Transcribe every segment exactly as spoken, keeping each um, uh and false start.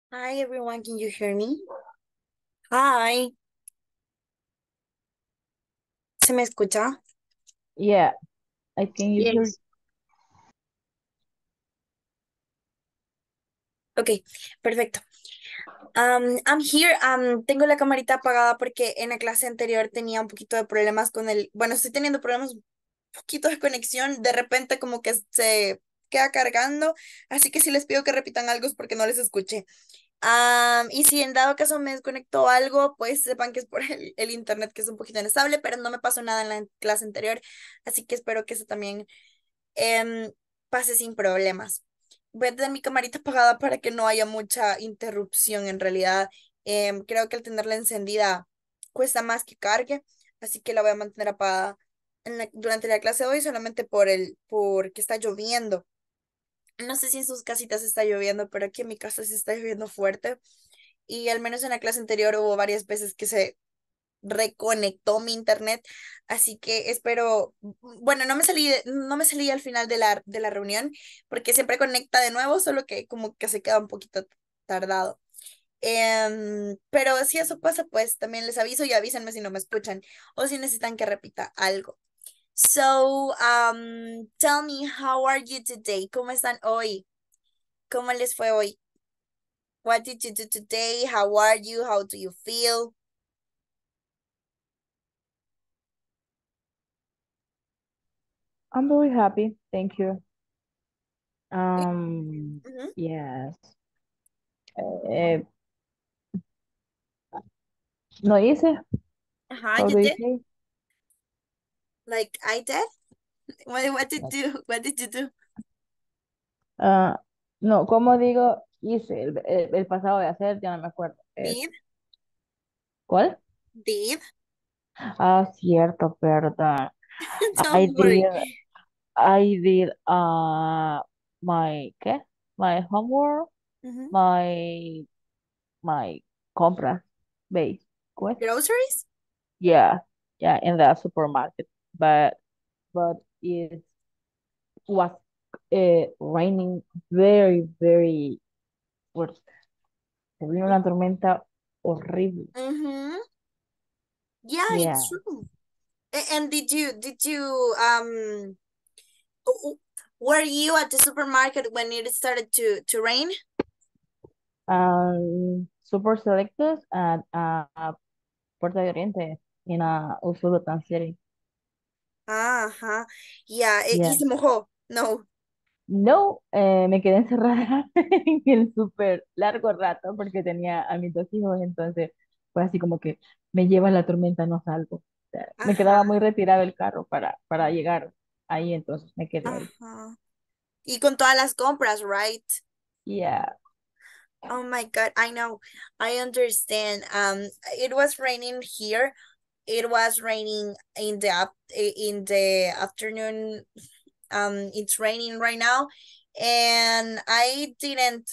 Hi everyone, can you hear me? Hi, ¿se me escucha? Yeah, I think you heard. Yes. Ok, perfecto. Um, I'm here. Um, tengo la camarita apagada porque en la clase anterior tenía un poquito de problemas con el, bueno, estoy teniendo problemas un poquito de conexión. De repente como que se queda cargando, así que si les pido que repitan algo es porque no les escuché. Um, y si en dado caso me desconectó algo, pues sepan que es por el, el internet que es un poquito inestable, pero no me pasó nada en la clase anterior, así que espero que eso también em, pase sin problemas. Voy a tener mi camarita apagada para que no haya mucha interrupción en realidad. Em, creo que al tenerla encendida cuesta más que cargue, así que la voy a mantener apagada en la- durante la clase de hoy solamente por el, porque está lloviendo. No sé si en sus casitas está lloviendo, pero aquí en mi casa sí está lloviendo fuerte. Y al menos en la clase anterior hubo varias veces que se reconectó mi internet, así que espero, bueno, no me salí, de- no me salí al final de la, de la reunión porque siempre conecta de nuevo, solo que como que se queda un poquito tardado. Em, pero si eso pasa, pues también les aviso y avísenme si no me escuchan o si necesitan que repita algo. So, um, tell me, how are you today? ¿Cómo están hoy? ¿Cómo les fue hoy? What did you do today? How are you? How do you feel? I'm very happy. Thank you. Um, Ujú. yes. Eh, no hice. Ajá, How you do you did? say? Like I did? What, what did you what did you do? Ah, no, ¿cómo digo? Hice el, el- el pasado de hacer, ya no me acuerdo. Es, Did? ¿cuál? Did? Ah, cierto, perdón. I Don't did, worry. I did, uh, my, ¿qué? My homework, Mhm. my, my compras base. What? Groceries? Yeah, yeah, in the supermarket. But but it was uh, raining very, very fuerte. Se vino una tormenta horrible. Mm-hmm. Yeah, it's Yeah. true. A- And did you did you um w- w- were you at the supermarket when it started to to rain? Um, super selected at uh, Puerto de Oriente in a Usulután City. Ajá. Yeah, e- y Yeah. se mojó. No. No, eh, me quedé encerrada en el súper largo rato porque tenía a mis dos hijos, entonces fue así como que me lleva la tormenta, no salgo. O sea, me Ajá, quedaba muy retirado el carro para, para llegar ahí, entonces me quedé ahí. ajá. Y con todas las compras, right? Yeah. Oh my God, I know. I understand. Um, it was raining here. It was raining in the up in the afternoon. Um, it's raining right now, and I didn't.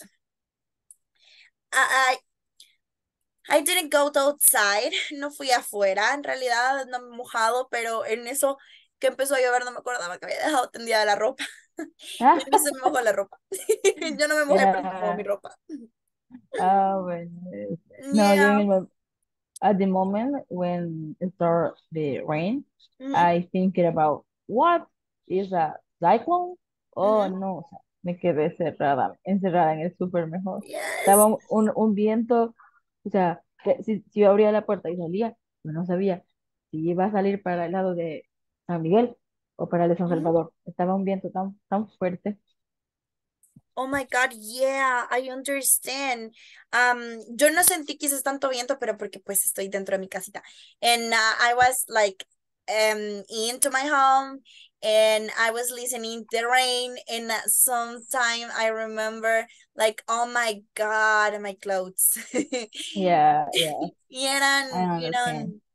I I, I didn't go outside. No fui afuera. En realidad no me he mojado, pero en eso que empezó a llover no me acordaba que había dejado tendida la ropa. Y en eso se me mojó la ropa. Yo no me mojé, pero se mojó mi Yeah. ropa. Ah, bueno. este, No, yo en Yeah. el, mo- at the moment when it start the rain, Mhm, I thinking about what is a cyclone? Oh mhm. no, o sea, me quedé cerrada, encerrada en el súper mejor. Estaba Yes. un, un, un viento, o sea, que si, si yo abría la puerta y salía, yo no sabía si iba a salir para el lado de San Miguel o para el de San Mhm. Salvador. Estaba un viento tan, tan fuerte. Oh my God, yeah, I understand. Um, yo no sentí quizás tanto viento, pero porque pues estoy dentro de mi casita. And uh, I was like um into my home and I was listening the rain and uh, sometime I remember like, oh my God, my clothes. Yeah, yeah, Y I eran, y understand. eran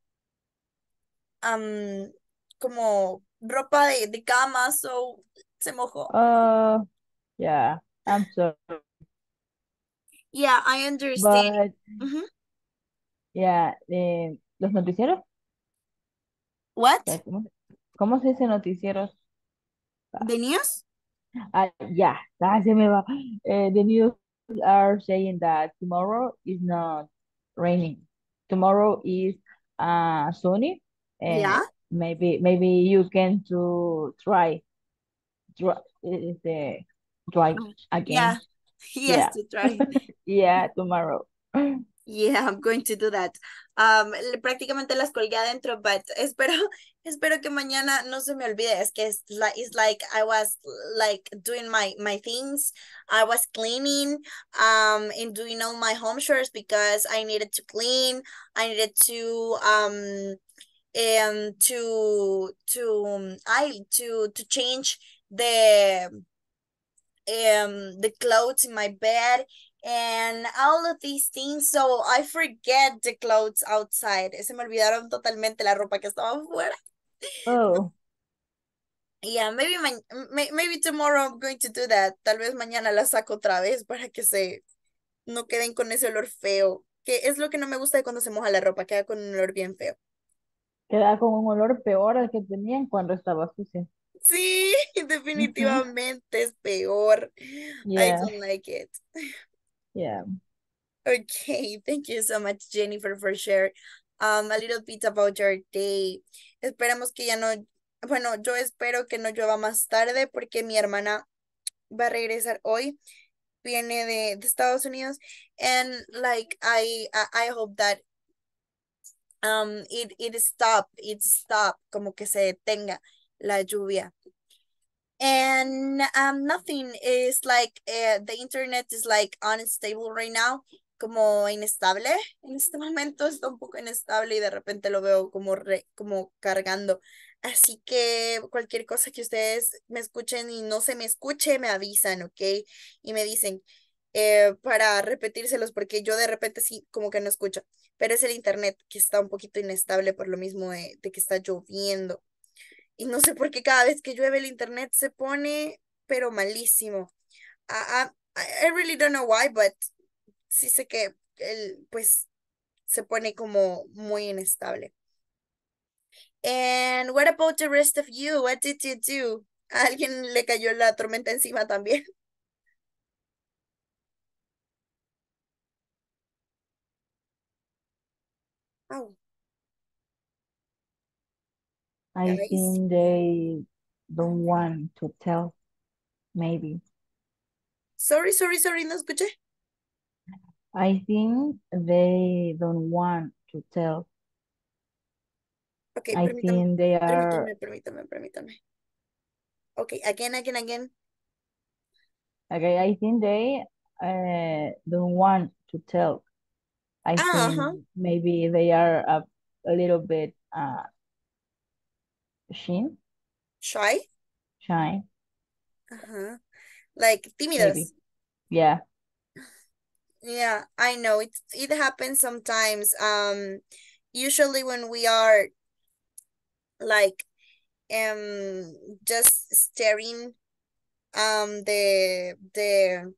um como ropa de, de cama, so se mojó. Oh, yeah, I'm sorry. Yeah, I understand. But Mhm. yeah, eh, los noticieros, What? eh, ¿cómo, cómo se dice noticieros? ¿De news? Ah, ya, ah, se me va. Eh, de News are saying that tomorrow is not raining. Tomorrow is uh sunny, Yeah. and maybe maybe you can to try try is the try Um, yeah. again. Yes, Yeah. to try. Yeah, tomorrow. Yeah, I'm going to do that. Um, le- prácticamente las colgué adentro, but espero, espero que mañana no se me olvide. Es que es like, it's like I was like doing my my things. I was cleaning, um, and doing all my home chores because I needed to clean. I needed to um and to to um, I to to change the um the clothes in my bed and all of these things, so I forget the clothes outside. Se me olvidaron totalmente la ropa que estaba afuera. Oh, Yeah, maybe my, may- maybe tomorrow I'm going to do that. Tal vez mañana la saco otra vez para que se no queden con ese olor feo, que es lo que no me gusta de cuando se moja la ropa, queda con un olor bien feo. queda con un olor peor al que tenían cuando estaba sucia. Sí, Ujú. definitivamente es peor. I Yeah, don't like it. yeah. Okay, thank you so much, Jennifer, for sharing um, a little bit about your day. Esperamos que ya no, bueno, yo espero que no llueva más tarde porque mi hermana va a regresar hoy, viene de, de Estados Unidos, and like I, I, I hope that um it, it stop, it stop, como que se detenga la lluvia. And um, nothing is like uh, the internet is like unstable right now, como inestable. En este momento está un poco inestable y de repente lo veo como, re- como cargando. Así que cualquier cosa que ustedes me escuchen y no se me escuche, me avisan, ¿ok? Y me dicen eh, para repetírselos porque yo de repente sí como que no escucho. Pero es el internet que está un poquito inestable por lo mismo de de que está lloviendo. Y no sé por qué cada vez que llueve el internet se pone, pero malísimo. I, I, I really don't know why, but sí sé que el, pues se pone como muy inestable. And what about the rest of you? What did you do? ¿A alguien le cayó la tormenta encima también? Oh, I guys. think they don't want to tell, maybe. Sorry, sorry, sorry, no escuché. I think they don't want to tell. Ok, I permítame, think they are, permítame, permítame, permítame. Ok, again, again, again. okay, I think they uh, don't want to tell. I think Ajá, maybe they are a, a little bit uh, shy, shy. shy, Ajá. Like maybe. tímidas. Yeah, Yeah, I know it it happens sometimes. Um, usually when we are like um just staring um the the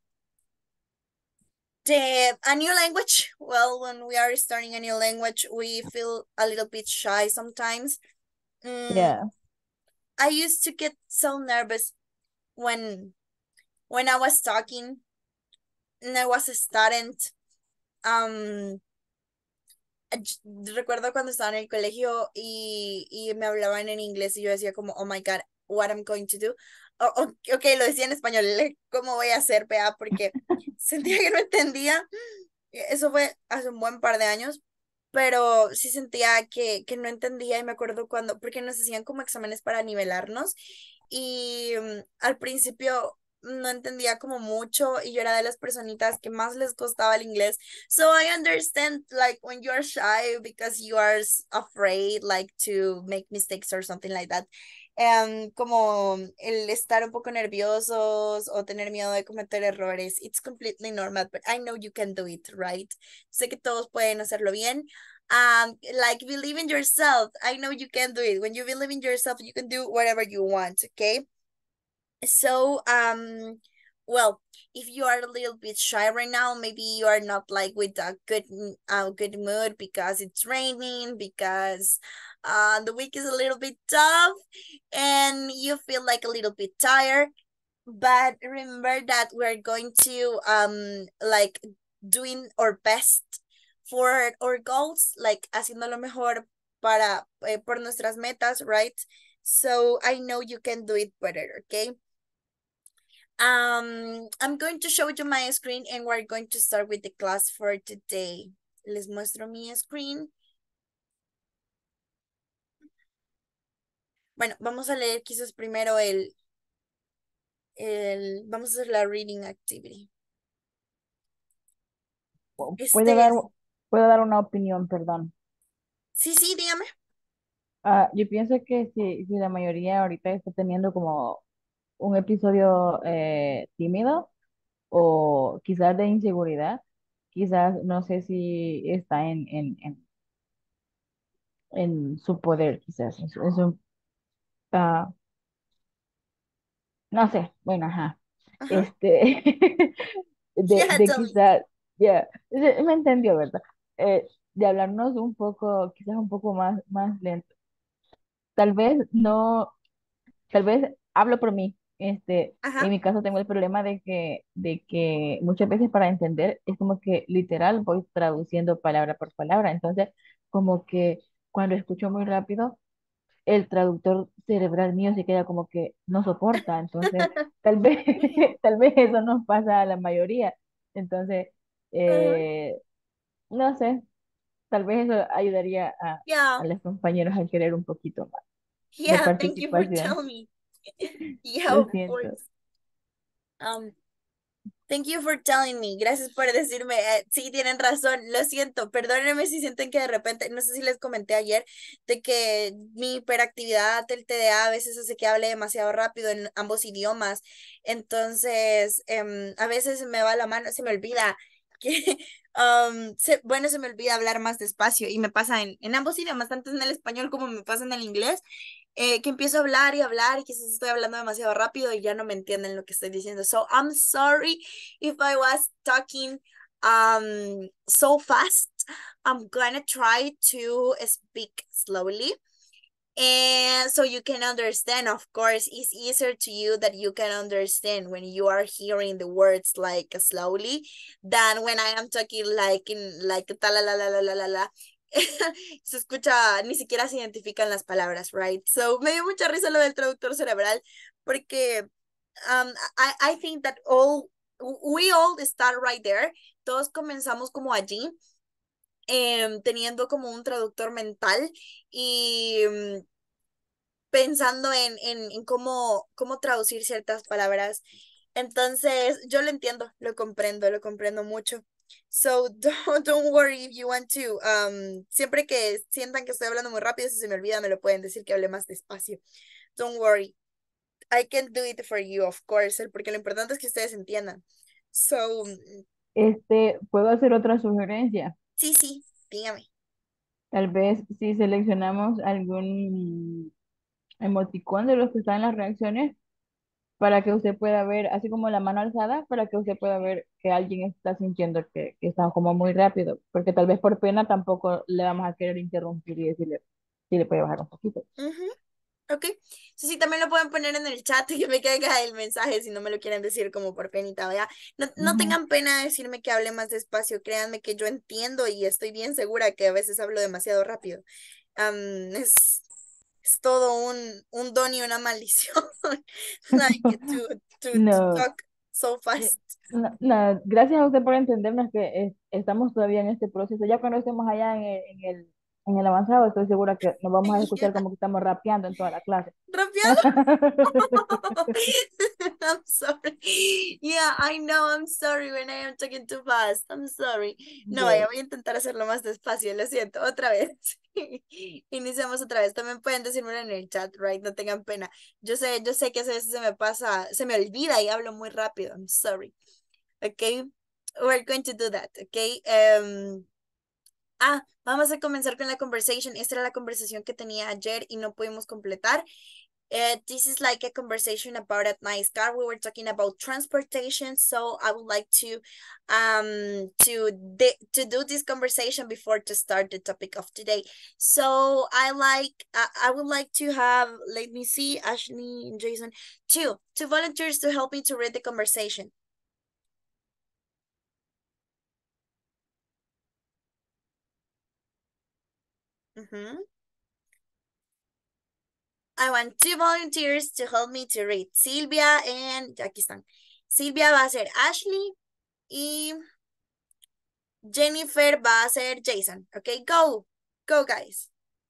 the a new language. Well, when we are starting a new language, we feel a little bit shy sometimes. Mm, yeah, I used to get so nervous when when I was talking and I was a student. Um, recuerdo cuando estaba en el colegio y, y me hablaban en inglés y yo decía como, oh my God, what I'm going to do. O- o- ok, lo decía en español, le- ¿cómo voy a hacer, P A? Porque sentía que no entendía. Eso fue hace un buen par de años, pero sí sentía que, que no entendía y me acuerdo cuando, porque nos hacían como exámenes para nivelarnos y mm, al principio no entendía como mucho y yo era de las personitas que más les costaba el inglés. So I understand like when you are shy because you are s- afraid like to make mistakes or something like that. Em, como el estar un poco nerviosos o tener miedo de cometer errores. It's completely normal, but I know you can do it, right? Sé que todos pueden hacerlo bien. Um, like believe in yourself. I know you can do it. When you believe in yourself, you can do whatever you want, okay? So, um, well, if you are a little bit shy right now, maybe you are not like with a good m- uh, good mood because it's raining, because uh the week is a little bit tough and you feel like a little bit tired. but remember that we're going to um like doing our best for our goals, like haciendo lo mejor para eh, por nuestras metas, right? So I know you can do it better, okay? Um, I'm going to show you my screen and we're going to start with the class for today. Les muestro mi screen. Bueno, vamos a leer quizás primero el, el, vamos a hacer la reading activity. Puedo dar, Este, puedo dar una opinión, perdón. sí, sí, dígame. Ah, yo pienso que si, si la mayoría ahorita está teniendo como un episodio eh, tímido o quizás de inseguridad, quizás no sé si está en, en, en, en su poder, quizás, en su, en su, ah, no sé, bueno, ajá, Ajá. este, de, Yeah, de tell me. quizás, ya, se- me entendió, ¿verdad? Eh, de hablarnos un poco, quizás un poco más, más lento. Tal vez no. Tal vez hablo por mí. Este, en Ajá. mi caso tengo el problema de que, de que muchas veces para entender es como que literal voy traduciendo palabra por palabra. Entonces, como que cuando escucho muy rápido, el traductor cerebral mío se queda como que no soporta. Entonces, tal vez, tal vez eso nos pasa a la mayoría. Entonces, Ajá. eh, no sé, tal vez eso ayudaría a, Yeah. a los compañeros a querer un poquito más de Yeah, thank you for participación. telling me. Yeah, Lo of siento. course. Um, Thank you for telling me. Gracias por decirme. Eh, sí, tienen razón. Lo siento. Perdónenme si sienten que de repente, no sé si les comenté ayer, de que mi hiperactividad, el T D A, a a veces hace que hable demasiado rápido en ambos idiomas. Entonces, em, a veces me va la mano, se me olvida que, um, se- bueno, se me olvida hablar más despacio y me pasa en, en ambos idiomas, tanto en el español como me pasa en el inglés, eh, que empiezo a hablar y hablar y quizás estoy hablando demasiado rápido y ya no me entienden lo que estoy diciendo. So I'm sorry if I was talking um so fast. I'm gonna try to speak slowly. And so you can understand, of course, it's easier to you that you can understand when you are hearing the words like slowly than when I am talking like in like ta la la la la la la la. Se escucha, ni siquiera se identifican las palabras, right? So me dio mucha risa lo del traductor cerebral porque um, I, I think that all, we all start right there. Todos comenzamos como allí, em, teniendo como un traductor mental y mm, pensando en, en, en cómo, cómo traducir ciertas palabras. Entonces, yo lo entiendo, lo comprendo, lo comprendo mucho. So, don't, don't worry if you want to. Um, siempre que sientan que estoy hablando muy rápido, si se me olvida, me lo pueden decir que hable más despacio. Don't worry. I can do it for you, of course, porque lo importante es que ustedes entiendan. So, Este, puedo hacer otra sugerencia. sí, sí, dígame. Tal vez si seleccionamos algún emoticón de los que están en las reacciones para que usted pueda ver, así como la mano alzada, para que usted pueda ver que alguien está sintiendo que, que está como muy rápido, porque tal vez por pena tampoco le vamos a querer interrumpir y decirle si le puede bajar un poquito. Ujú. Ok, sí, sí, también lo pueden poner en el chat y que me caiga el mensaje si no me lo quieren decir como por penita, ¿vea? No, no Ujú. tengan pena de decirme que hable más despacio, créanme que yo entiendo y estoy bien segura que a veces hablo demasiado rápido. Am, es, es todo un, un don y una maldición, like to, to, to No, talk so eh, fast. no, no, gracias a usted por entendernos que eh, estamos todavía en este proceso. Ya cuando estemos allá en el, en el, en el avanzado, estoy segura que nos vamos a escuchar Yeah. como que estamos rapeando en toda la clase. ¿Rapeando? I'm sorry. Yeah, I know. I'm sorry when I am talking too fast. I'm sorry. No, vaya, Bueno, voy a intentar hacerlo más despacio. Lo siento. Otra vez. Iniciamos otra vez. También pueden decírmelo en el chat, right? No tengan pena. Yo sé, yo sé que a veces se me pasa, se me olvida y hablo muy rápido. I'm sorry. Okay. We're going to do that. Okay. Um, ah, vamos a comenzar con la conversation. Esta era la conversación que tenía ayer y no pudimos completar. Uh, this is like a conversation about a nice car. We were talking about transportation, so I would like to um to de- to do this conversation before to start the topic of today. So I like I, I would like to have, let me see, Ashley and Jason, two two volunteers to help me to read the conversation. Mm-hmm. I want two volunteers to help me to read. Silvia and aquí están. Silvia va a ser Ashley y Jennifer va a ser Jason. Okay, go. Go, guys.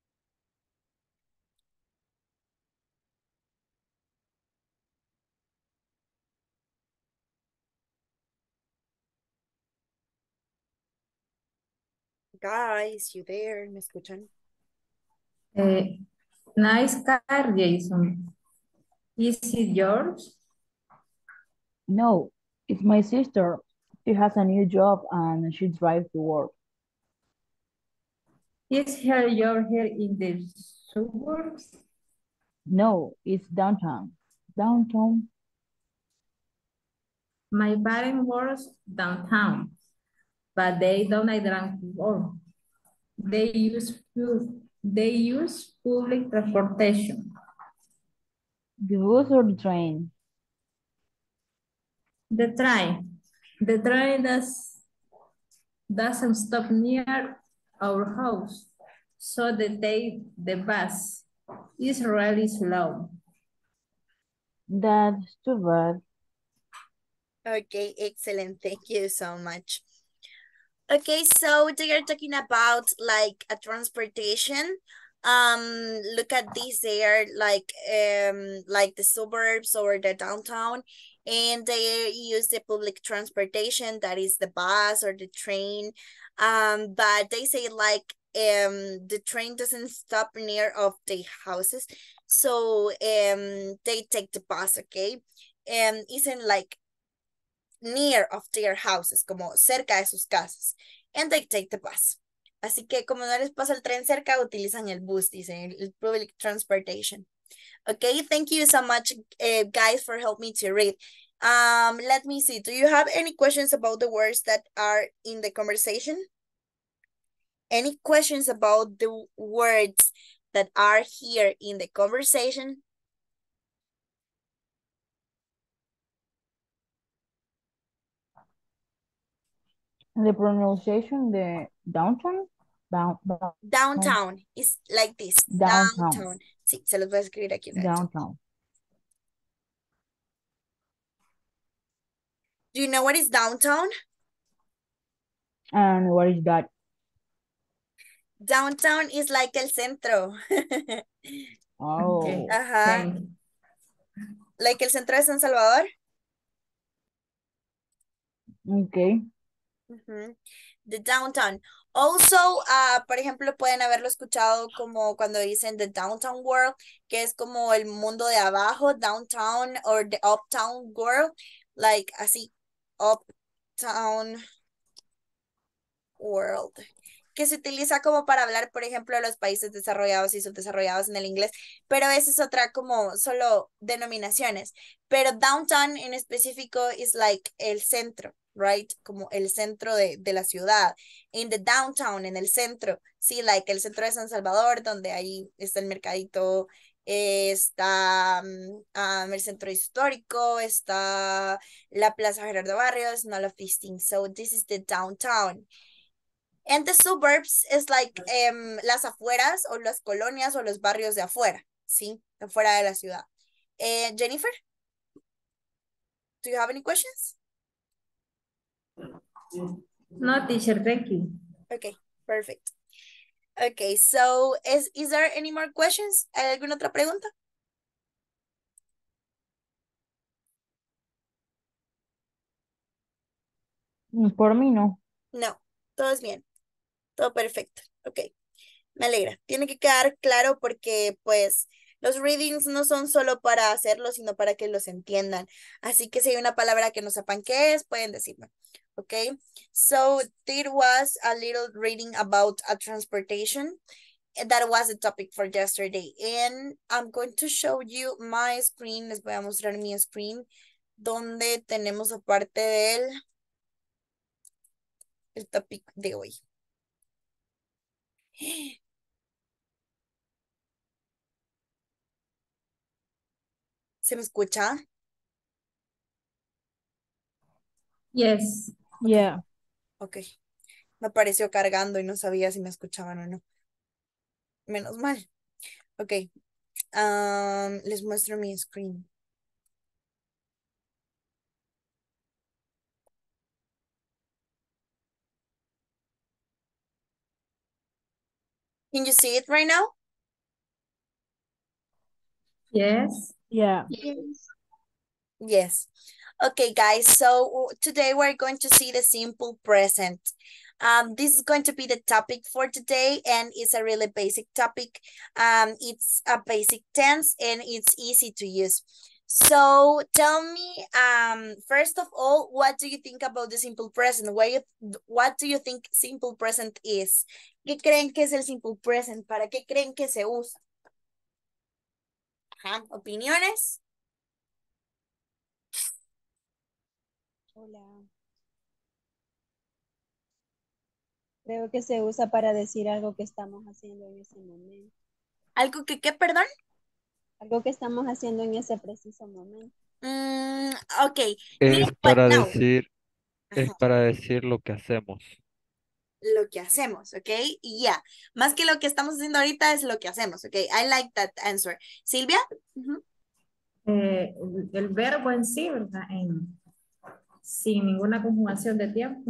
Guys, you there? ¿Me escuchan? Eh, nice car, Jason. Is it yours? No, it's my sister. She has a new job and she drives to work. Is her your here in the suburbs? No, it's downtown. Downtown. My parents works downtown, but they don't drive to work. They use pu- they use public transportation. The bus or the train? The train. The train does, doesn't stop near our house, so they take the bus. It's really slow. That's too bad. Okay, excellent. Thank you so much. Okay, so they are talking about like a transportation. Um, look at these. They are like um like the suburbs or the downtown, and they use the public transportation, that is the bus or the train. Um, but they say like um the train doesn't stop near of the houses, so um they take the bus. Okay, um, isn't like near of their houses, como cerca de sus casas, and they take the bus. Así que como no les pasa el tren cerca, utilizan el bus, dicen, el, el public transportation. Okay, thank you so much, uh, guys, for helping me to read. Um, let me see. Do you have any questions about the words that are in the conversation? Any questions about the words that are here in the conversation? The pronunciation, the downtown? Down, down, Downtown is like this. downtown. Downtown. Sí, se los voy a escribir aquí en el chat. Downtown. Do you know what is downtown? And what is that? Downtown is like el centro. Okay, Oh, Ajá. thank you. Like el centro de San Salvador. okay. Ujú. The downtown. Also, uh, por ejemplo, pueden haberlo escuchado como cuando dicen the downtown world, que es como el mundo de abajo, downtown, or the uptown world, like así, uptown world, que se utiliza como para hablar, por ejemplo, de los países desarrollados y subdesarrollados en el inglés, pero esa es otra como solo denominaciones. Pero downtown en específico es like el centro, right? Como el centro de, de la ciudad. In the downtown, en el centro, sí, like el centro de San Salvador, donde ahí está el mercadito, eh, está um, um, el centro histórico, está la Plaza Gerardo Barrios, and all of these things. So this is the downtown. And the suburbs es like um, las afueras o las colonias o los barrios de afuera, ¿sí? Afuera de la ciudad. Eh, Jennifer, do you have any questions? No, teacher, thank you. Okay, perfect. Okay, so is, is there any more questions? ¿Hay alguna otra pregunta? Mm, por mí no. No, todo es bien, todo perfecto. Ok, me alegra. Tiene que quedar claro porque pues los readings no son solo para hacerlos, sino para que los entiendan. Así que si hay una palabra que no sepan qué es, pueden decirme. Okay, so there was a little reading about a transportation. that was the topic for yesterday. And I'm going to show you my screen. Les voy a mostrar mi screen donde tenemos aparte del el topic de hoy. ¿Se me escucha? Yes. Yeah. Ok. Me apareció cargando y no sabía si me escuchaban o no. Menos mal. Ok. Um, les muestro mi screen. Can you see it right now? Yes. Yeah. Yes. Yes. Okay, guys. So today we're going to see the simple present. Um, this is going to be the topic for today, and it's a really basic topic. Um, it's a basic tense, and it's easy to use. So tell me, um, first of all, what do you think about the simple present? What, you, what do you think simple present is? ¿Qué creen que es el simple present? ¿Para qué creen que se usa? Ajá, ¿opiniones? Hola. Creo que se usa para decir algo que estamos haciendo en ese momento. ¿Algo que qué, perdón? Algo que estamos haciendo en ese preciso momento. Mm, ok. Es Miren, but para no. decir, es Ajá, para decir lo que hacemos. lo que hacemos, ¿ok? Y ya. Más que lo que estamos haciendo ahorita es lo que hacemos, ¿ok? I like that answer. Silvia? Ujú. Eh, el, el verbo en sí, ¿verdad? En, sin ninguna conjugación de tiempo.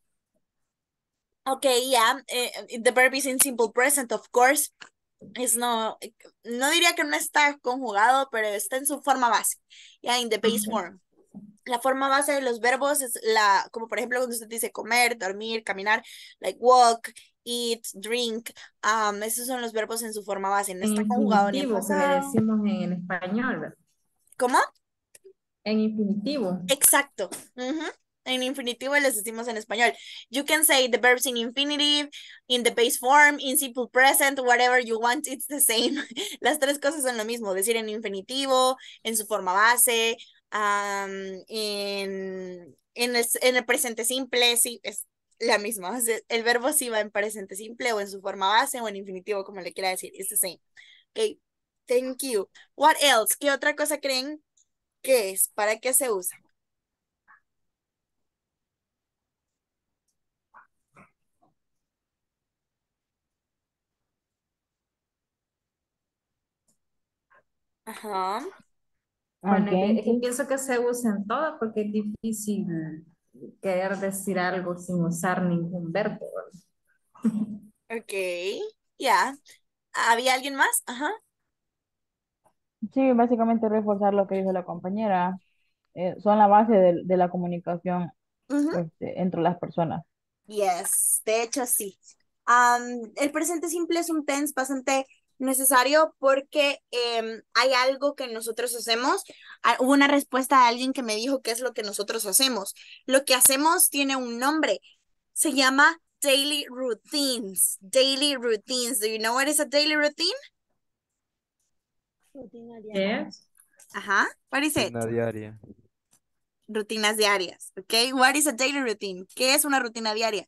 Ok, yeah. eh, the verb is in simple present, of course. Es no, no diría que no está conjugado, pero está en su forma base. Ya, in the base Ok. form. La forma base de los verbos es la, como por ejemplo cuando usted dice comer, dormir, caminar, like walk, eat, drink, um, esos son los verbos en su forma base, no En está conjugado ni en infinitivo, que le pasado. decimos en, en español, ¿verdad? ¿Cómo? En infinitivo. Exacto. Ujú. En infinitivo les decimos en español. You can say the verbs in infinitive, in the base form, in simple present, whatever you want, it's the same. Las tres cosas son lo mismo, decir en infinitivo, en su forma base, um, en, en, el, en el presente simple, sí, es la misma. O sea, el verbo sí va en presente simple o en su forma base o en infinitivo, como le quiera decir, it's the same. Okay, thank you. What else? ¿Qué otra cosa creen que es? ¿Para qué se usa? Ajá. Bueno, Okay, es que sí. pienso que se usa en todo porque es difícil querer decir algo sin usar ningún verbo, ¿verdad? Ok, ya. ¿Había alguien más? Ajá. Sí, básicamente reforzar lo que dijo la compañera. Eh, son la base de, de la comunicación Ujú. este, entre las personas. Yes, de hecho sí. Am, el presente simple es un tense bastante necesario porque em, hay algo que nosotros hacemos. Ah, hubo una respuesta de alguien que me dijo qué es lo que nosotros hacemos. Lo que hacemos tiene un nombre. Se llama daily routines. Daily routines. Do you know what is a daily routine? Rutina diaria. Yes. Ajá. What is it? Rutina diaria. Rutinas diarias. Ok. What is a daily routine? ¿Qué es una rutina diaria?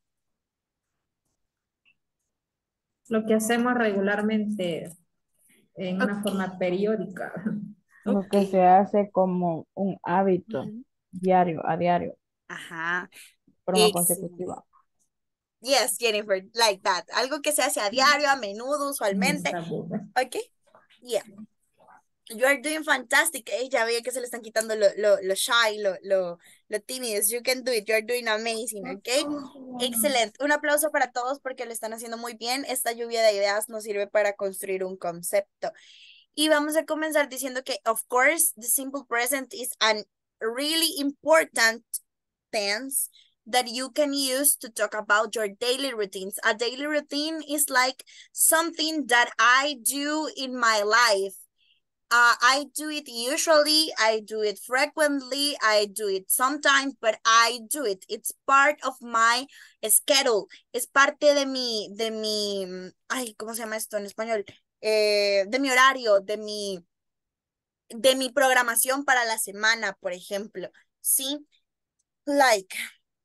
Lo que hacemos regularmente en una Ok. forma periódica. Lo Ok. que se hace como un hábito Ujú. diario, a diario, Ajá. forma Excelente. consecutiva. Yes, Jennifer, like that. Algo que se hace a diario, a menudo, usualmente. Está buena. Ok. Yeah. You are doing fantastic. Eh? Ya veía que se le están quitando lo, lo, lo shy, lo, lo, lo tímidos. You can do it. You are doing amazing. Ok. Excelente. Un aplauso para todos porque lo están haciendo muy bien. Esta lluvia de ideas nos sirve para construir un concepto. Y vamos a comenzar diciendo que, of course, the simple present is an really important tense that you can use to talk about your daily routines. A daily routine is like something that I do in my life. Uh, I do it usually, I do it frequently, I do it sometimes, but I do it. It's part of my schedule. Es parte de mi, de mi, mm, ay, ¿cómo se llama esto en español? Eh, de mi horario, de mi, de mi programación para la semana, por ejemplo. ¿Sí? Like,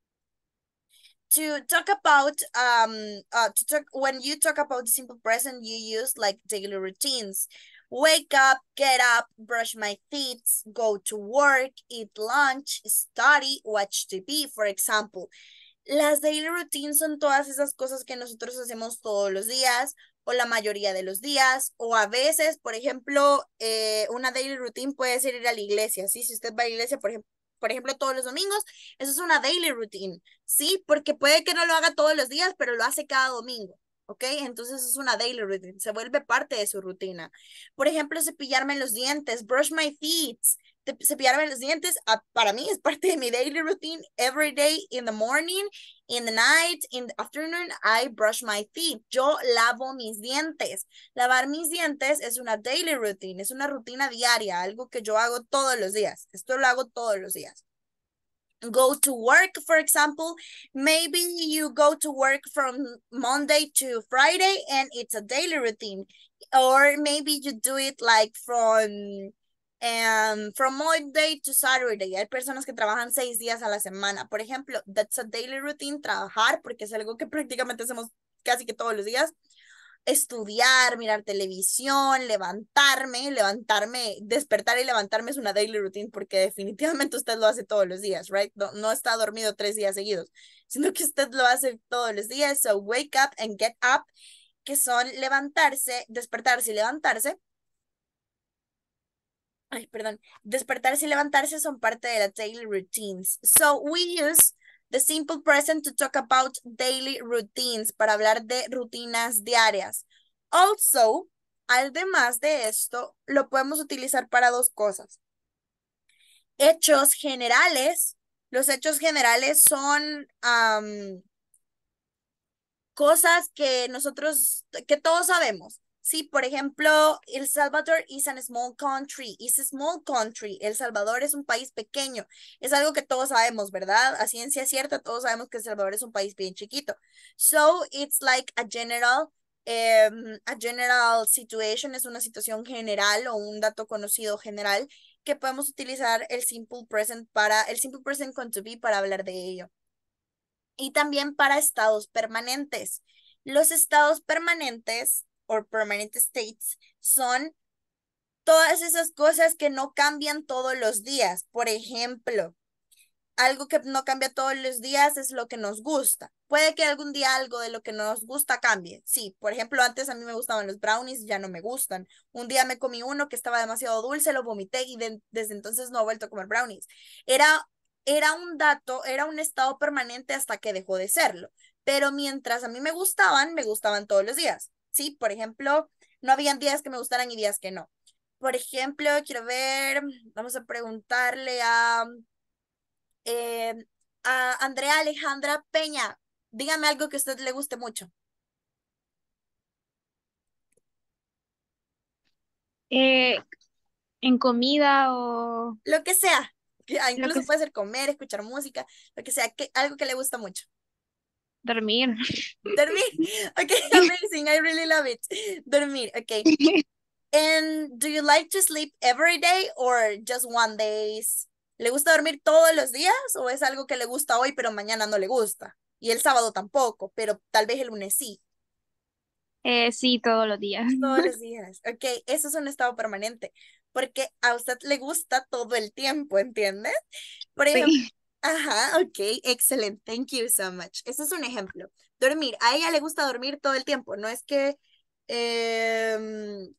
to talk about um uh to talk when you talk about the simple present, you use like daily routines. Wake up, get up, brush my teeth, go to work, eat lunch, study, watch T V, for example. Las daily routines son todas esas cosas que nosotros hacemos todos los días o la mayoría de los días o a veces, por ejemplo, eh, una daily routine puede ser ir a la iglesia, ¿sí? Si usted va a la iglesia, por ejemplo, por ejemplo, todos los domingos, eso es una daily routine, ¿sí? Porque puede que no lo haga todos los días, pero lo hace cada domingo, ¿ok? Entonces es una daily routine, se vuelve parte de su rutina. Por ejemplo, cepillarme los dientes, brush my teeth, cepillarme los dientes, uh, para mí es parte de mi daily routine. Every day in the morning, in the night, in the afternoon, I brush my teeth. Yo lavo mis dientes. Lavar mis dientes es una daily routine, es una rutina diaria, algo que yo hago todos los días. Esto lo hago todos los días. Go to work, for example, maybe you go to work from Monday to Friday and it's a daily routine. Or maybe you do it like from um, from Monday to Saturday. Hay personas que trabajan seis días a la semana. Por ejemplo, that's a daily routine, trabajar, porque es algo que prácticamente hacemos casi que todos los días. Estudiar, mirar televisión, levantarme, levantarme, despertar y levantarme es una daily routine porque definitivamente usted lo hace todos los días, right? No, no está dormido tres días seguidos, sino que usted lo hace todos los días. So wake up and get up, que son levantarse, despertarse y levantarse. Ay, perdón. Despertarse y levantarse son parte de las daily routines. So we use the simple present to talk about daily routines, para hablar de rutinas diarias. Also, además de esto, lo podemos utilizar para dos cosas. Hechos generales. Los hechos generales son um, cosas que nosotros, que todos sabemos. Sí, por ejemplo, El Salvador is a small country, is a small country. El Salvador es un país pequeño. Es algo que todos sabemos, ¿verdad? A ciencia cierta, todos sabemos que El Salvador es un país bien chiquito. So, it's like a general, um, a general situation, es una situación general o un dato conocido general que podemos utilizar el simple present para, el simple present con to be para hablar de ello. Y también para estados permanentes. Los estados permanentes o permanent states son todas esas cosas que no cambian todos los días. Por ejemplo, algo que no cambia todos los días es lo que nos gusta. Puede que algún día algo de lo que nos gusta cambie. Sí, por ejemplo, antes a mí me gustaban los brownies, ya no me gustan. Un día me comí uno que estaba demasiado dulce, lo vomité y de- desde entonces no he vuelto a comer brownies. Era, era un dato, era un estado permanente hasta que dejó de serlo. Pero mientras a mí me gustaban, me gustaban todos los días. Sí, por ejemplo, no habían días que me gustaran y días que no. Por ejemplo, quiero ver, vamos a preguntarle a eh, a Andrea Alejandra Peña. Dígame algo que a usted le guste mucho. Eh, en comida o Lo que sea. Ah, lo que incluso es puede ser comer, escuchar música, lo que sea, que, algo que le gusta mucho. dormir. Dormir. Ok, amazing. I really love it. Dormir, ok. And do you like to sleep every day or just one days? ¿Le gusta dormir todos los días o es algo que le gusta hoy pero mañana no le gusta? Y el sábado tampoco, pero tal vez el lunes sí. Eh, sí, todos los días. Todos los días. Ok, eso es un estado permanente, porque a usted le gusta todo el tiempo, ¿entiendes? Por ejemplo, Sí. ajá, ok, excelente, thank you so much. Ese es un ejemplo. Dormir, a ella le gusta dormir todo el tiempo, no es que, em,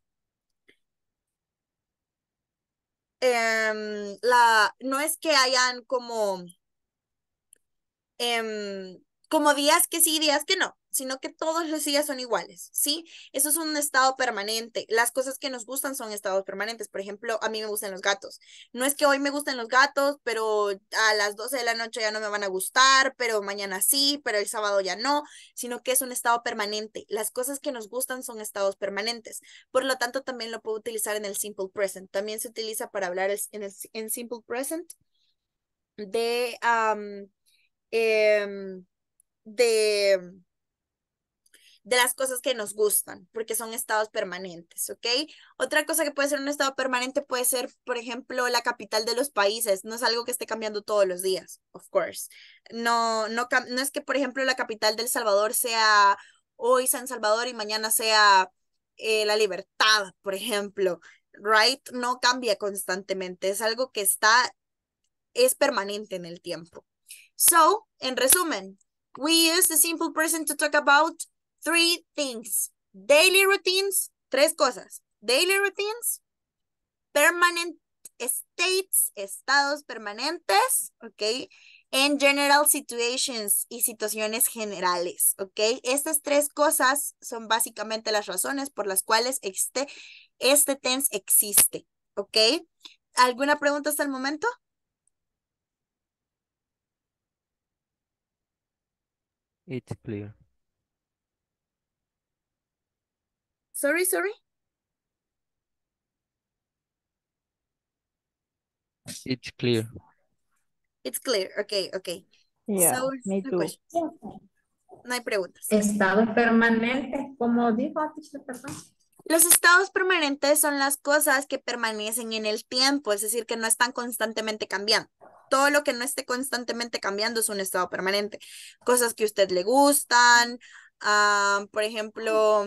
em, la, no es que hayan como, em, como días que sí, días que no, sino que todos los días son iguales, ¿sí? Eso es un estado permanente. Las cosas que nos gustan son estados permanentes. Por ejemplo, a mí me gustan los gatos. No es que hoy me gusten los gatos, pero a las doce de la noche ya no me van a gustar, pero mañana sí, pero el sábado ya no, sino que es un estado permanente. Las cosas que nos gustan son estados permanentes. Por lo tanto, también lo puedo utilizar en el simple present. También se utiliza para hablar el- en el en simple present de, am, em, de de las cosas que nos gustan, porque son estados permanentes, ¿ok? Otra cosa que puede ser un estado permanente puede ser, por ejemplo, la capital de los países. No es algo que esté cambiando todos los días, of course. No, no, cam- no es que, por ejemplo, la capital del Salvador sea hoy San Salvador y mañana sea eh, La Libertad, por ejemplo, right? No cambia constantemente, es algo que está, es permanente en el tiempo. So, en resumen, we use the simple present to talk about three things. Daily routines, tres cosas. Daily routines, permanent states, estados permanentes, ¿ok? And general situations y situaciones generales, ¿ok? Estas tres cosas son básicamente las razones por las cuales este, este tense existe, ¿ok? ¿Alguna pregunta hasta el momento? It's clear. Sorry, sorry. It's clear. It's clear. Okay, okay. Yeah, So, me no too. questions. No hay preguntas. Estados permanentes, como dijo antes, perdón. Los estados permanentes son las cosas que permanecen en el tiempo, es decir, que no están constantemente cambiando. Todo lo que no esté constantemente cambiando es un estado permanente. Cosas que a usted le gustan, ah, por ejemplo,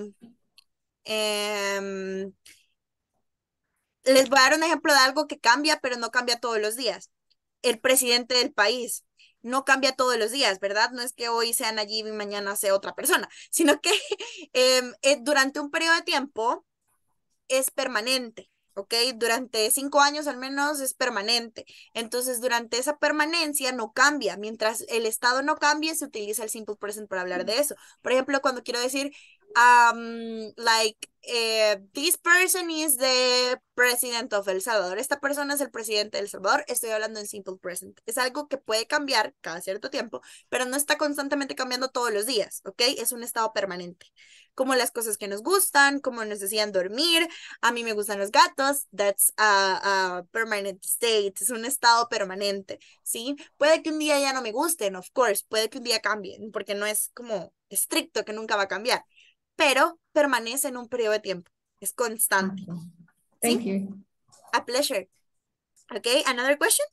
em, les voy a dar un ejemplo de algo que cambia, pero no cambia todos los días. El presidente del país no cambia todos los días, ¿verdad? No es que hoy sea Nayib y mañana sea otra persona, sino que em, eh, durante un periodo de tiempo es permanente, ¿ok? Durante cinco años al menos es permanente. Entonces, durante esa permanencia no cambia. Mientras el estado no cambie, se utiliza el simple present para hablar de eso. Por ejemplo, cuando quiero decir, um, like, eh, this person is the president of El Salvador. Esta persona es el presidente de El Salvador. Estoy hablando en simple present. Es algo que puede cambiar cada cierto tiempo, pero no está constantemente cambiando todos los días, ¿ok? Es un estado permanente. Como las cosas que nos gustan, como nos decían dormir. A mí me gustan los gatos. That's a, a permanent state. Es un estado permanente, ¿sí? Puede que un día ya no me gusten, of course. Puede que un día cambien, porque no es como estricto que nunca va a cambiar. Pero permanece en un periodo de tiempo. Es constante. Okay. Thank ¿Sí? you. A pleasure. Okay, another question?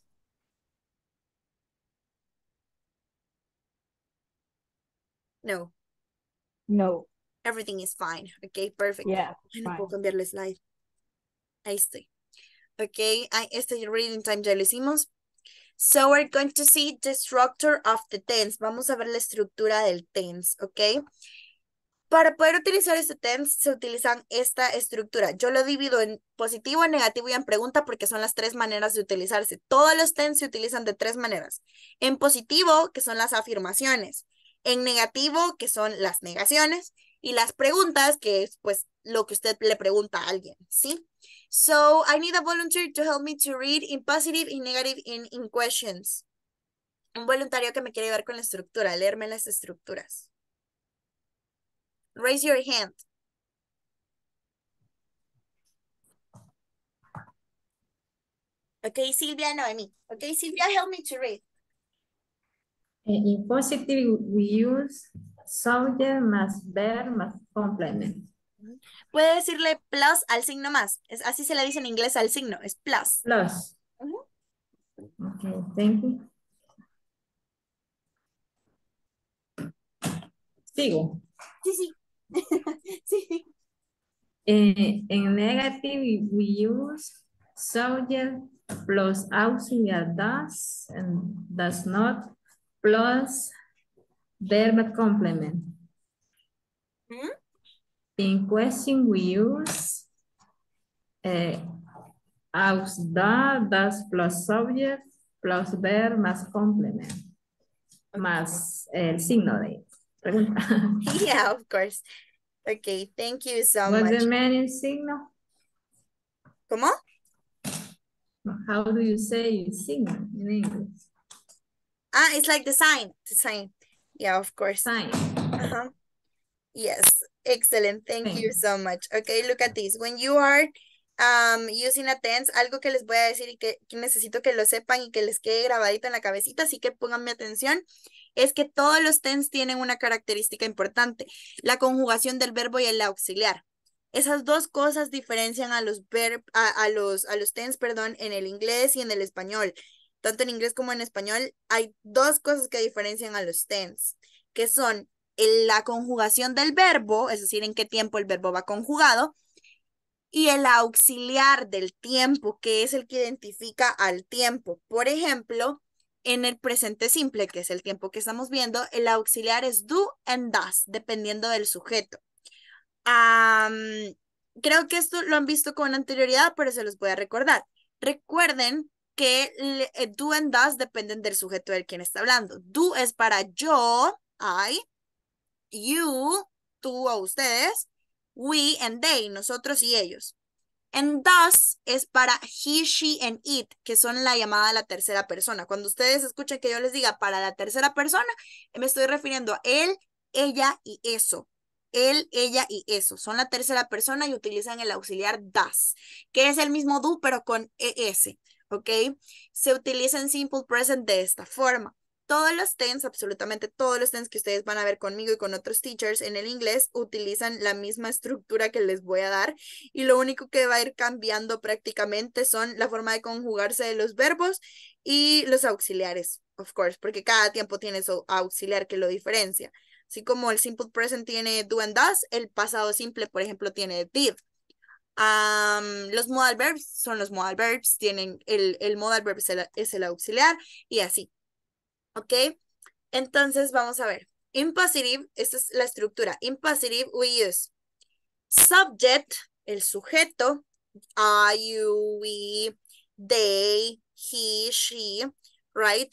No, No, everything is fine. Okay, perfect. yeah, Ay, no fine. puedo cambiarle slide. Ahí estoy. Okay, ay, este reading time ya lo hicimos. So we're going to see the structure of the tense. Vamos a ver la estructura del tense, ¿ok? Para poder utilizar este tense se utilizan esta estructura. Yo lo divido en positivo, en negativo y en pregunta porque son las tres maneras de utilizarse. Todos los tense se utilizan de tres maneras. En positivo, que son las afirmaciones. En negativo, que son las negaciones. Y las preguntas, que es pues lo que usted le pregunta a alguien, ¿sí? So, I need a volunteer to help me to read in positive, in negative, and in questions. Un voluntario que me quiere ayudar con la estructura, leerme las estructuras. Raise your hand. Okay, Silvia, Noemi. Okay, Silvia, help me to read. Eh, In positive, we use subject más verb más complement. Puede decirle plus al signo más. Es, así se le dice en inglés al signo, es plus. Plus. Ujú. Okay, thank you. Sigo. Sí, sí. Sí. Eh, in negative, we use subject plus auxiliary does and does not plus verb complement. ¿Mm? In question, we use uh, aus da, das plus subject plus verb más complement. más el signo de pregunta. Yeah, of course. Okay, thank you so What's the much. meaning signo? ¿Cómo? How do you say signo in English? Ah, it's like the sign, the sign. Yeah, of course. Sign. Uh-huh. Yes, excellent. Thank you Thanks. so much. Okay, look at this. When you are um, using a tense, algo que les voy a decir y que, que necesito que lo sepan y que les quede grabadito en la cabecita, así que pónganme atención, es que todos los tense tienen una característica importante, la conjugación del verbo y el auxiliar. Esas dos cosas diferencian a los verb, a, a los, a los tense, perdón, en el inglés y en el español. Tanto en inglés como en español, hay dos cosas que diferencian a los tense, que son el- la conjugación del verbo, es decir, en qué tiempo el verbo va conjugado, y el auxiliar del tiempo, que es el que identifica al tiempo. Por ejemplo, en el presente simple, que es el tiempo que estamos viendo, el auxiliar es do and does, dependiendo del sujeto. Am, creo que esto lo han visto con anterioridad, pero se los voy a recordar. Recuerden que le- eh, do and does dependen del sujeto del quien está hablando. Do es para yo, I, you, tú o ustedes, we and they, nosotros y ellos. And does es para he, she, and it, que son la llamada a la tercera persona. Cuando ustedes escuchan que yo les diga para la tercera persona, me estoy refiriendo a él, ella y eso. Él, ella y eso. Son la tercera persona y utilizan el auxiliar does, que es el mismo do, pero con es. ¿Ok? Se utiliza en simple present de esta forma. Todos los tense, absolutamente todos los tense que ustedes van a ver conmigo y con otros teachers en el inglés, utilizan la misma estructura que les voy a dar. Y lo único que va a ir cambiando prácticamente son la forma de conjugarse de los verbos y los auxiliares, of course, porque cada tiempo tiene su auxiliar que lo diferencia. Así como el simple present tiene do and does, el pasado simple, por ejemplo, tiene did. Um, los modal verbs son los modal verbs, tienen el, el modal verb es el, es el auxiliar y así. ¿Ok? Entonces vamos a ver. In positive, esta es la estructura. In positive, we use subject, el sujeto, I, you, we, they, he, she, right?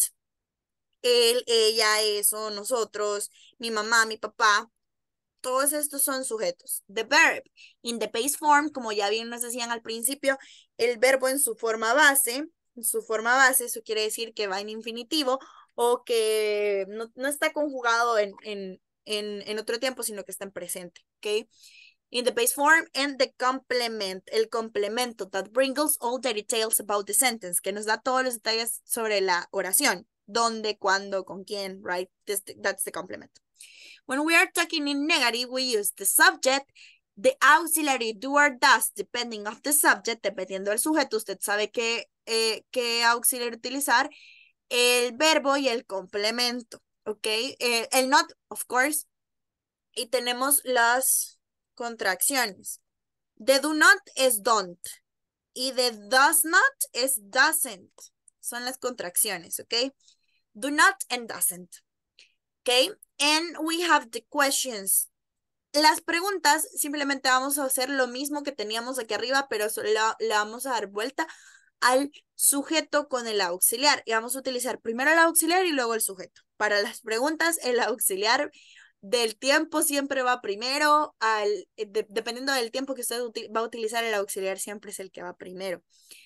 Él, ella, eso, nosotros, mi mamá, mi papá. Todos estos son sujetos. The verb, in the base form, como ya bien nos decían al principio, el verbo en su forma base, en su forma base, eso quiere decir que va en infinitivo o que no, no está conjugado en, en, en, en otro tiempo, sino que está en presente, ¿ok? In the base form and the complement, el complemento that brings us all the details about the sentence, que nos da todos los detalles sobre la oración, dónde, cuándo, con quién, right? This, that's the complement. When we are talking in negative, we use the subject, the auxiliary do or does, depending of the subject, dependiendo del sujeto, usted sabe qué, eh, qué auxiliar utilizar, el verbo y el complemento, ¿ok? Eh, el not, of course, y tenemos las contracciones. The do not es don't, y the does not es doesn't, son las contracciones, ¿ok? Do not and doesn't, ¿ok? And we have the questions. Las preguntas simplemente vamos a hacer lo mismo que teníamos aquí arriba, pero le la vamos a dar vuelta al sujeto con el auxiliar. Y vamos a utilizar primero el auxiliar y luego el sujeto. Para las preguntas, el auxiliar del tiempo siempre va primero. Al, de, dependiendo del tiempo que usted va a utilizar, el auxiliar siempre es el que va primero.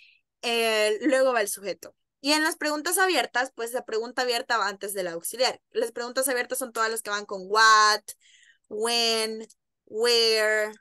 Eh, luego va el sujeto. Y en las preguntas abiertas, pues la pregunta abierta va antes del auxiliar. Las preguntas abiertas son todas las que van con what, when, where,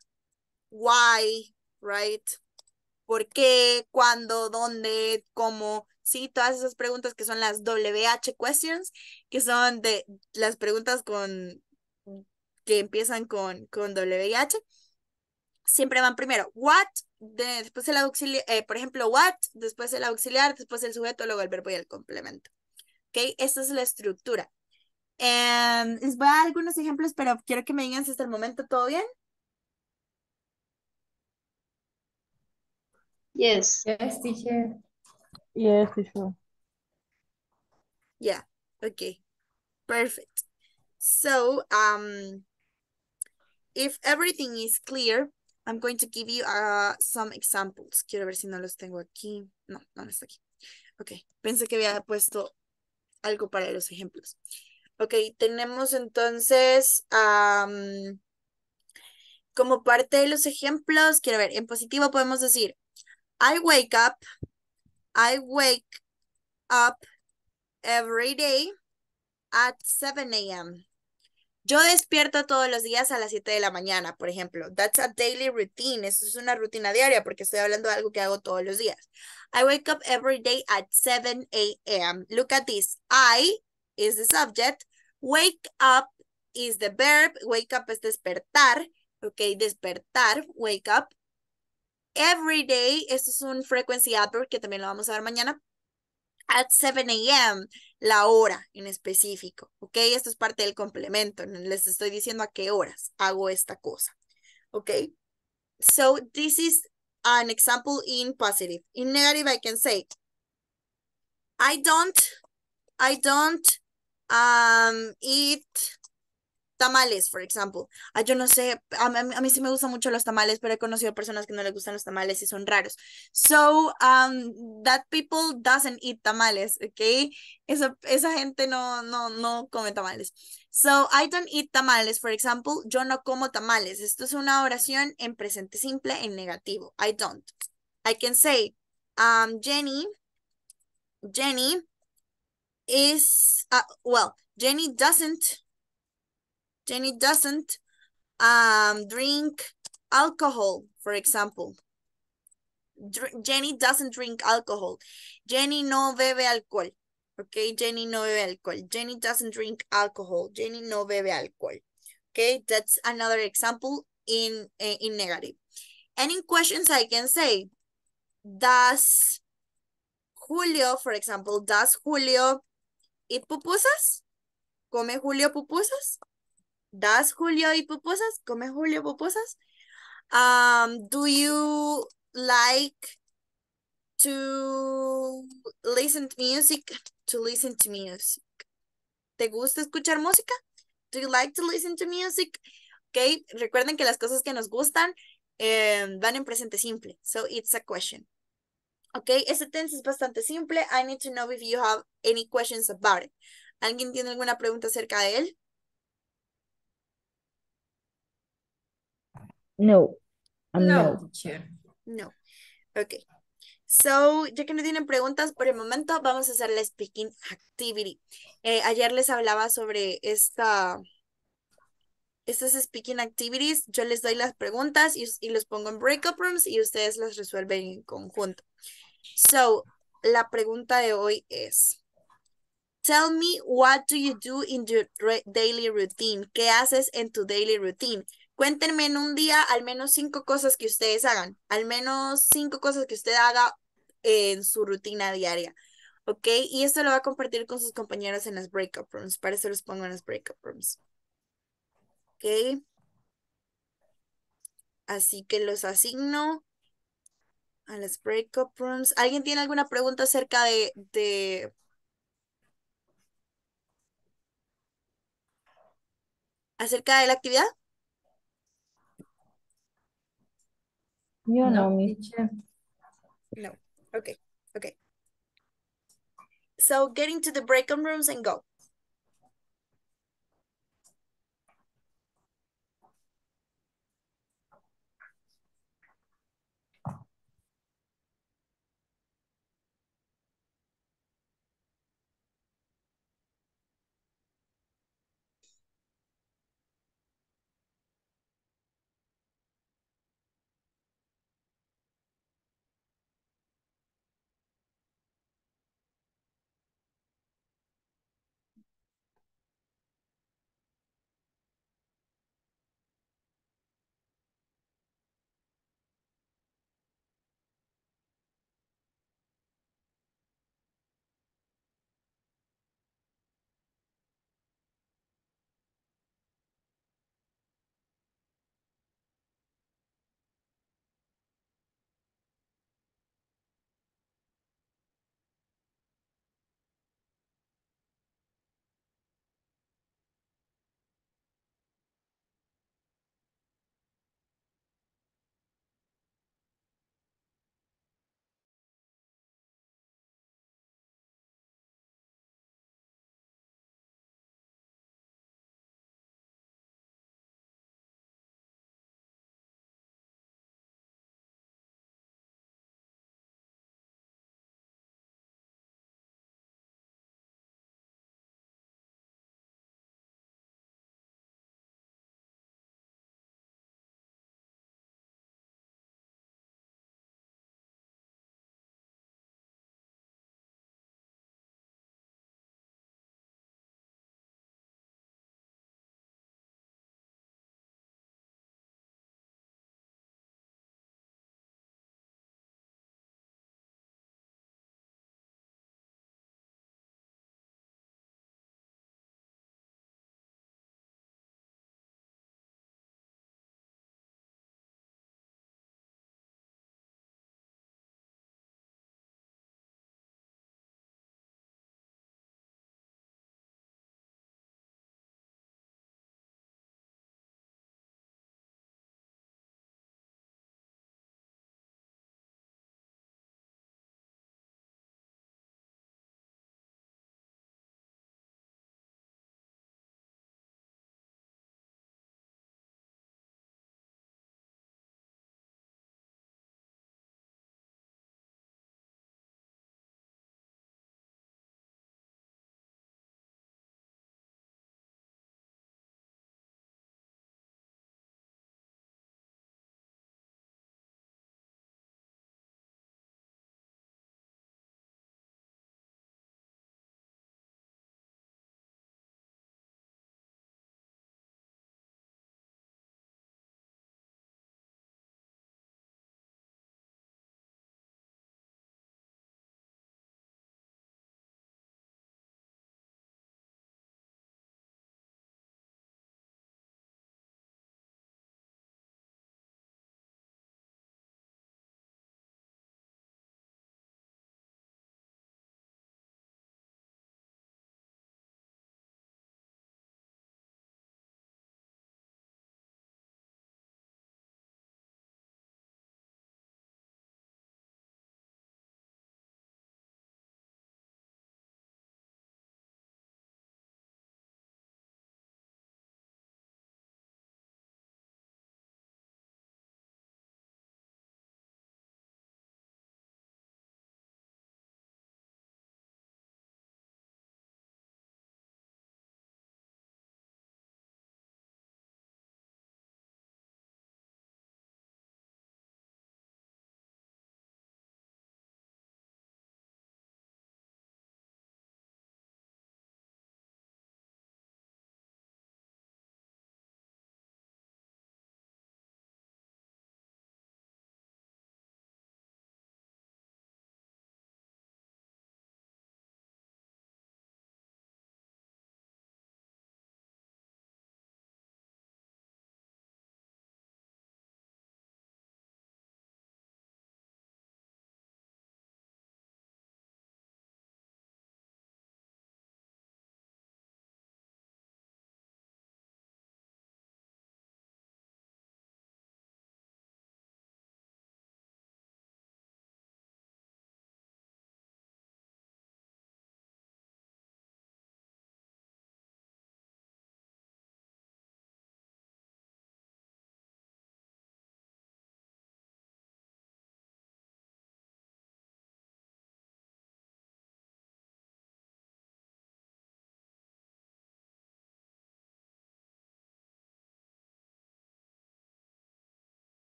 why, right? ¿Por qué? ¿Cuándo? ¿Dónde? ¿Cómo? Sí, todas esas preguntas que son las W H questions, que son de las preguntas con que empiezan con, con W H. Siempre van primero what, de, después el auxiliar, eh, por ejemplo, what, después el auxiliar, después el sujeto, luego el verbo y el complemento. ¿Ok? Esa es la estructura. Um, les voy a dar algunos ejemplos, pero quiero que me digan si hasta el momento todo bien. Yes. Yes, teacher. Yes, teacher. Yeah, okay, perfect. So, um, if everything is clear, I'm going to give you uh, some examples. Quiero ver si no los tengo aquí. No, no, no está aquí. Ok, pensé que había puesto algo para los ejemplos. Ok, tenemos entonces am, como parte de los ejemplos, quiero ver, en positivo podemos decir, I wake up, I wake up every day at seven a m Yo despierto todos los días a las siete de la mañana, por ejemplo. That's a daily routine. Eso es una rutina diaria porque estoy hablando de algo que hago todos los días. I wake up every day at seven a m Look at this. I is the subject. Wake up is the verb. Wake up es despertar. Ok, despertar. Wake up. Every day, esto es un frequency adverb que también lo vamos a ver mañana. At seven a m, la hora en específico, ¿ok? Esto es parte del complemento, les estoy diciendo a qué horas hago esta cosa, ¿ok? So, this is an example in positive. In negative, I can say, I don't, I don't um, eat tamales, for example. Ah, yo no sé, a, mí a mí sí me gustan mucho los tamales, pero he conocido personas que no les gustan los tamales y son raros. So, um, that people doesn't eat tamales, ¿ok? Esa, esa gente no, no, no come tamales. So, I don't eat tamales, for example. Yo no como tamales. Esto es una oración en presente simple en negativo. I don't. I can say, um, Jenny, Jenny is, uh, well, Jenny doesn't Jenny doesn't um, drink alcohol, for example. Dr Jenny doesn't drink alcohol. Jenny no bebe alcohol. Okay, Jenny no bebe alcohol. Jenny doesn't drink alcohol. Jenny no bebe alcohol. Okay, that's another example in, uh, in negative. And in questions, I can say, does Julio, for example, does Julio eat pupusas? ¿Come Julio pupusas? Does Julio eat pupusas? ¿Come Julio pupusas? Um, do you like to listen to music? To listen to music. ¿Te gusta escuchar música? Do you like to listen to music? Ok, recuerden que las cosas que nos gustan eh, van en presente simple. So it's a question. Ok, ese tense es bastante simple. I need to know if you have any questions about it. ¿Alguien tiene alguna pregunta acerca de él? No, um, No, no. teacher. No. Ok. So, ya que no tienen preguntas por el momento, vamos a hacer la speaking activity. Eh, ayer les hablaba sobre esta, estas speaking activities. Yo les doy las preguntas y, y los pongo en breakup rooms y ustedes las resuelven en conjunto. So, la pregunta de hoy es, tell me what do you do in your daily routine? ¿Qué haces en tu daily routine? Cuéntenme en un día al menos cinco cosas que ustedes hagan. Al menos cinco cosas que usted haga en su rutina diaria. ¿Ok? Y esto lo va a compartir con sus compañeros en las breakup rooms. Para eso los pongo en las breakup rooms. ¿Ok? Así que los asigno a las breakup rooms. ¿Alguien tiene alguna pregunta acerca de, de acerca de la actividad? Yo no, No, mi. teacher. No. Ok. Ok. So get into the breakout rooms and go.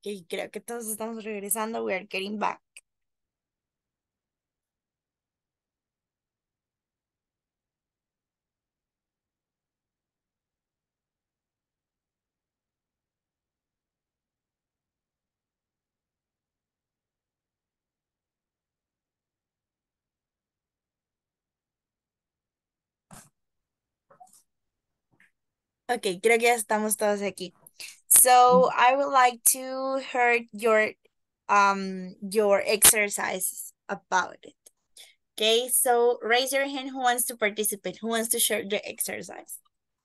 Ok, creo que todos estamos regresando. We are getting back. Ok, creo que ya estamos todos aquí. So I would like to hear your um your exercises about it. Okay, so raise your hand who wants to participate, who wants to share the exercise.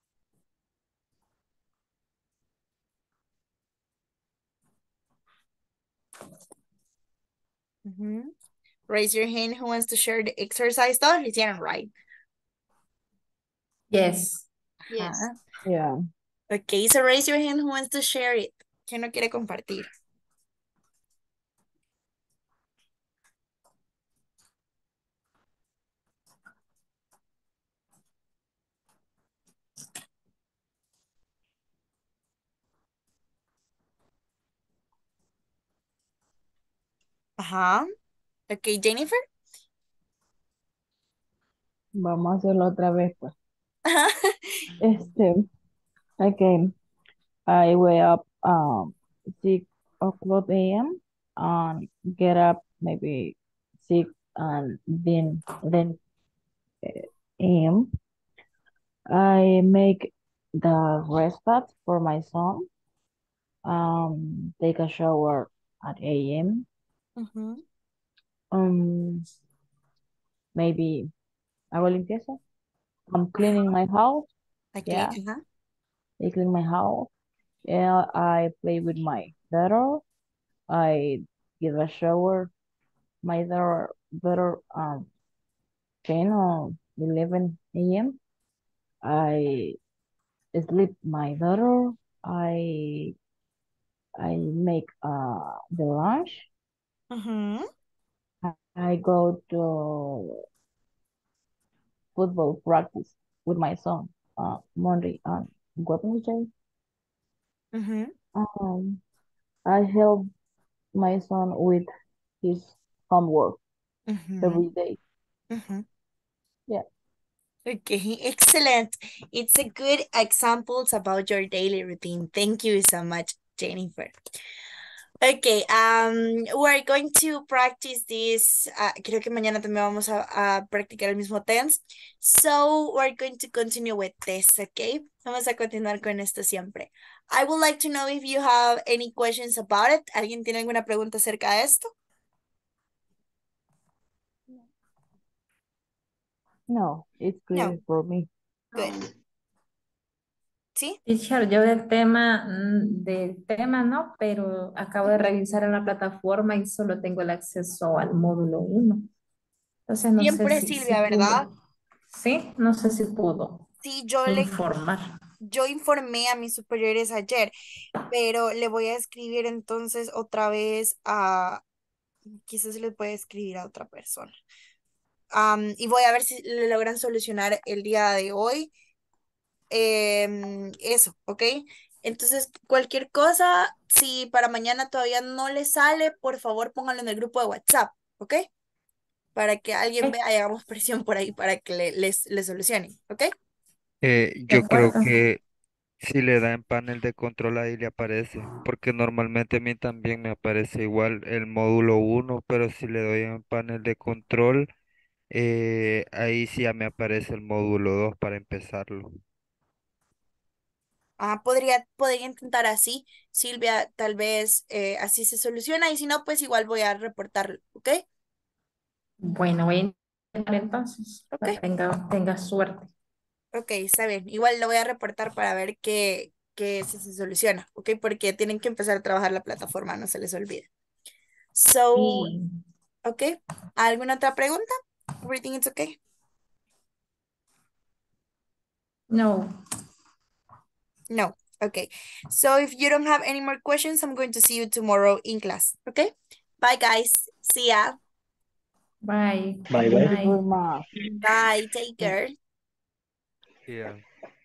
Mhm. Raise your hand who wants to share the exercise. Todos lo hicieron, right? Yes. Yes. Ajá. Yeah. Okay, so raise your hand who wants to share it. ¿Quién no quiere compartir? Ajá. Okay, Jennifer. Vamos a hacerlo otra vez, pues. Ajá. Este, okay. I wake up um six o'clock a m and get up maybe six and then then a m. I make the breakfast for my son. Um, take a shower at a m. Ujú. Um, maybe hago limpieza. I'm Ajá. cleaning my house. Okay, Yeah, ajá. I clean my house. Yeah, I play with my daughter. I give a shower. My daughter, daughter um ten or eleven a m. I sleep my daughter. I I make uh the lunch. Ujú. I I go to football practice with my son uh Monday and Wednesday. Ujú. Um, I help my son with his homework Ujú. every day. Ujú. Yeah. Okay, excellent. It's a good examples about your daily routine. Thank you so much, Jennifer. Okay, um, we're going to practice this. Uh, creo que mañana también vamos a, a practicar el mismo tense. So we're going to continue with this, okay? Vamos a continuar con esto siempre. I would like to know if you have any questions about it. ¿Alguien tiene alguna pregunta acerca de esto? No, it's No. clear for me. Good. ¿Sí? Teacher, yo del tema, mm, del tema no, pero acabo de revisar en la plataforma y solo tengo el acceso al módulo uno. Entonces no sé Siempre si, si Silvia, ¿verdad? pudo. Sí, no sé si pudo Sí, yo le informar. yo informé a mis superiores ayer, pero le voy a escribir entonces otra vez a, quizás le pueda escribir a otra persona. Am, y voy a ver si le logran solucionar el día de hoy. Em, eso, ¿ok? Entonces, cualquier cosa, si para mañana todavía no le sale, por favor pónganlo en el grupo de WhatsApp, ¿ok? Para que alguien Ok, vea y hagamos presión por ahí para que le, les, les solucionen, ¿ok? Eh, de yo creo acuerdo. que si le da en panel de control ahí le aparece, porque normalmente a mí también me aparece igual el módulo uno, pero si le doy en panel de control, eh, ahí sí ya me aparece el módulo dos para empezarlo. Ah, podría, podría intentar así, Silvia, tal vez eh, así se soluciona y si no, pues igual voy a reportarlo, ¿ok? Bueno, voy a intentar entonces. Ok, Tenga, tenga suerte. ok, está bien. Igual lo voy a reportar para ver que, que si se soluciona, ¿ok? Porque tienen que empezar a trabajar la plataforma, no se les olvide. So, Y ok, ¿alguna otra pregunta? Everything is okay? no, No, okay. So if you don't have any more questions, I'm going to see you tomorrow in class, okay? Bye, guys. See ya. bye. Bye Good bye. Thank you very night. much. Bye, take care. Yeah.